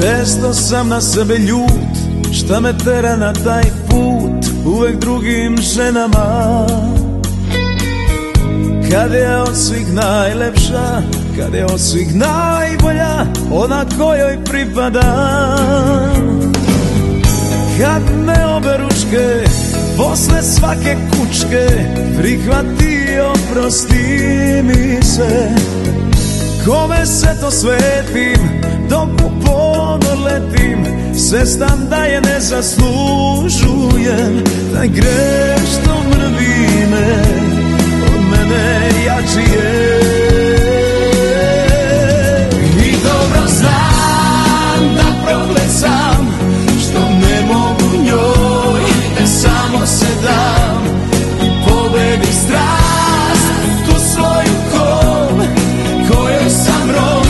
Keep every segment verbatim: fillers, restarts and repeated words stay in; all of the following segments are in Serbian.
Često sam na sebe ljut, šta me tera na taj put, uvek drugim ženama. Kad je od svih najlepša, kad je od svih najbolja, ona kojoj pripadam. Kad me oberučke, posle svake kučke, prihvati i oprosti mi se. Kome se to svetim, dok u ponor letim, svestan da je ne zaslužujem. Taj greh što mrvi me, od mene jači je. I dobro znam da proklet sam, što ne mogu njoj, da samo se dam i pobedi strast, tu svoju kol, kojoj sam rob.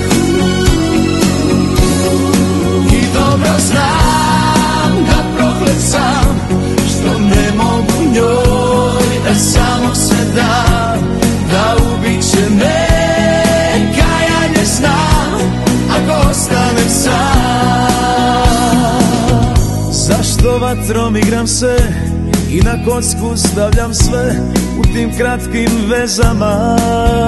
I dobro znam da proklet sam, što ne mogu njoj, da samo se dam, da ubiće me kajanje znam, ako ostanem sam. Zašto vatrom igram se i na kocku stavljam sve u tim kratkim vezama?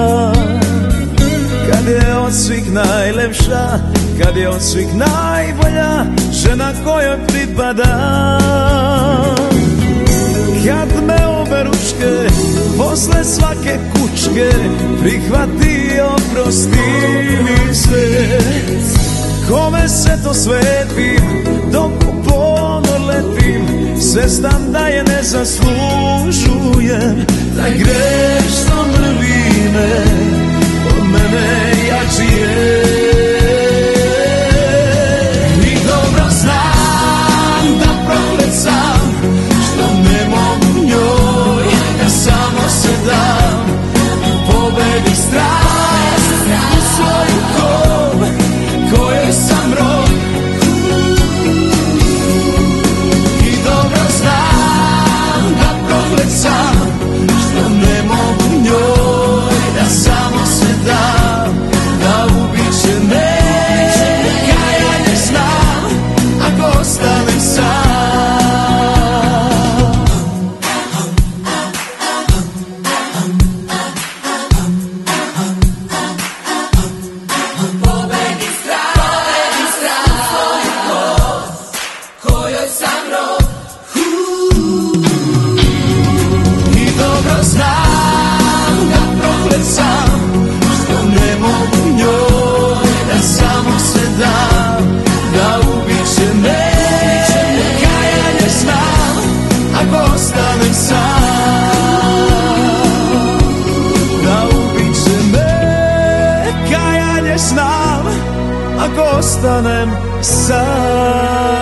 Kad je od svih najlepša, kad je od svih najbolja, žena kojoj pripadam. Kad me oberučke, posle svake kučke, prihvati i oprosti mi se. Kome se to svetim, dok u ponor letim, svestan da je ne zaslužujem. Taj greh što mrvi me, od mene jači je. I dobro znam da proklet sam, što ne mogu njoj, da samo se dam, pobedi strast, u svoju kol, kojoj sam rob. I dobro znam da proklet sam, što ne mogu njoj, da samo se dam, da ubiće me kajanje znam, ako ostanem sam. Znam, ako ostanem sam.